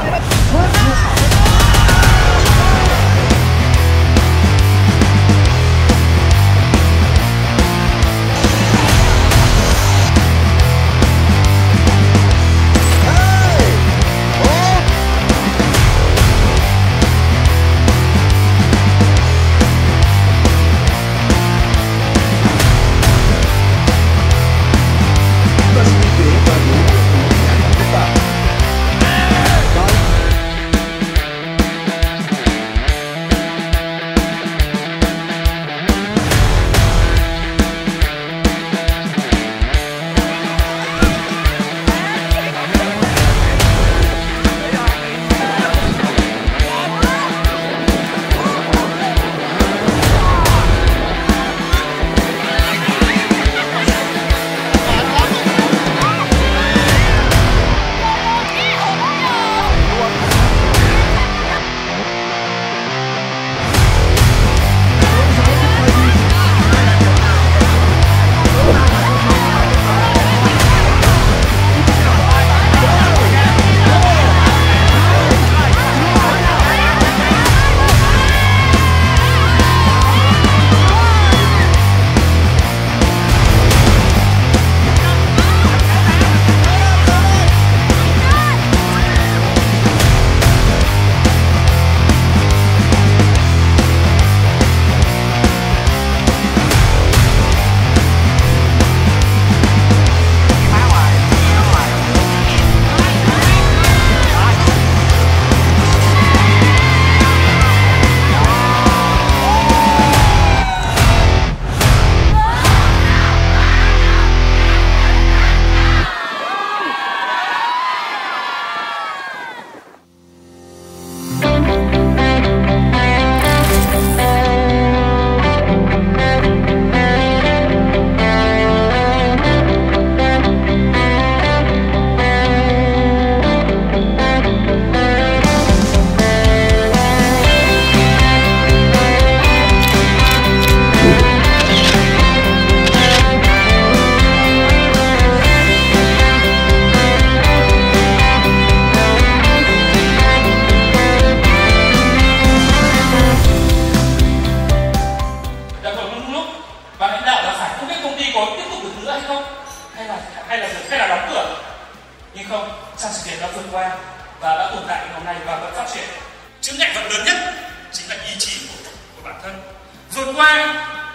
Nhưng không, sang sự kiện đã vượt qua và đã tồn tại ngày hôm nay và vẫn phát triển. Chướng ngại vật lớn nhất chính là ý chí của bản thân. Vượt qua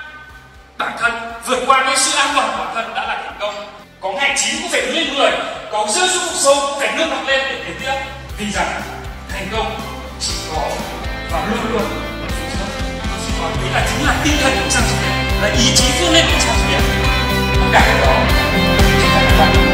bản thân, vượt qua cái sự an toàn của bản thân đã là thành công. Có ngày chín cũng phải đứng lên người, có rơi xuống vực sâu cũng phải nâng mặt lên để tiến tiếp. Vì rằng thành công chỉ có và luôn luôn ở phía trước. Tôi xin nói đấy là chính là tinh thần của sang sự kiện, là ý chí vươn lên của sang sự kiện. Tất cả cái đó chúng ta đã làm.